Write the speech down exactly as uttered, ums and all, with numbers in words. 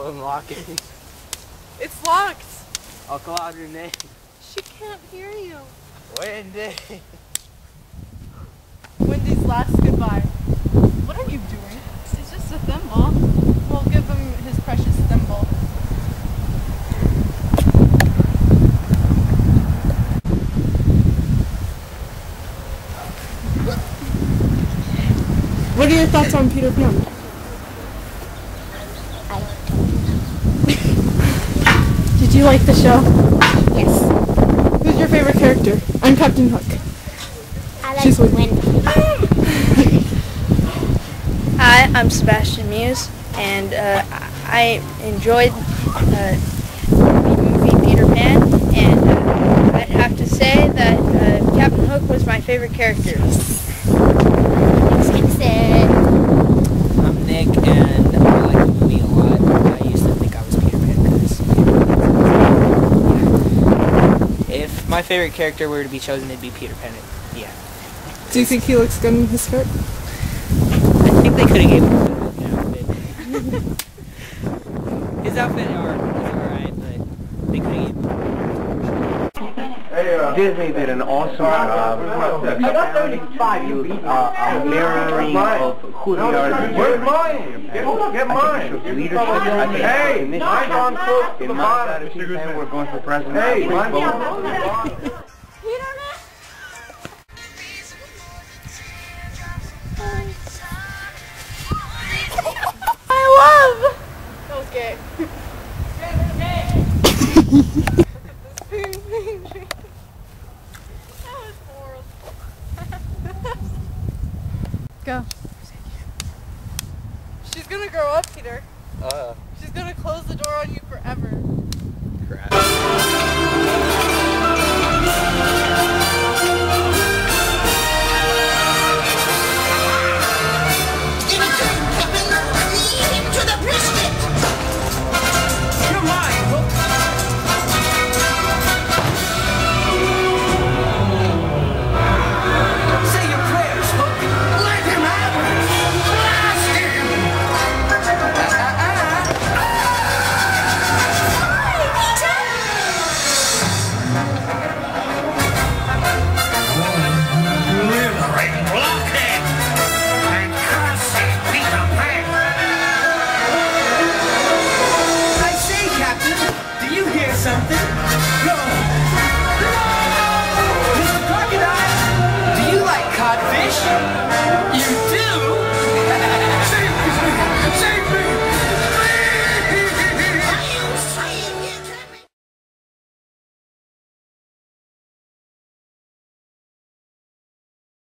I'll unlock it. It's locked. I'll call out her name. She can't hear you. Wendy. Wendy's last goodbye. What are you doing? It's just a thimble. We'll give him his precious thimble. What are your thoughts on Peter Pan? I Did you like the show? yes. Who's your favorite character? I'm Captain Hook. I like She's with- Wendy. Hi, I'm Sebastian Muse, and uh, I enjoyed uh, the movie Peter Pan, and uh, I'd have to say that uh, Captain Hook was my favorite character. Expensive. I'm Nick, and I like the movie a lot. I used to think I was Peter Pan because if my favorite character were to be chosen, it'd be Peter Pan. Yeah. Do you think he looks good in his skirt? I think they could have gave him a good outfit. His outfit are, is alright, but they could have given Disney did an awesome job expounding to you uh, a mirroring of who they are. Where's mine? Get mine. Leadership. I think Hey, in this mine's on close to in the my bottom. side of Peter Pan, we're going for president. Hey, Please mine's vote. on close to the bottom. I love! That was gay.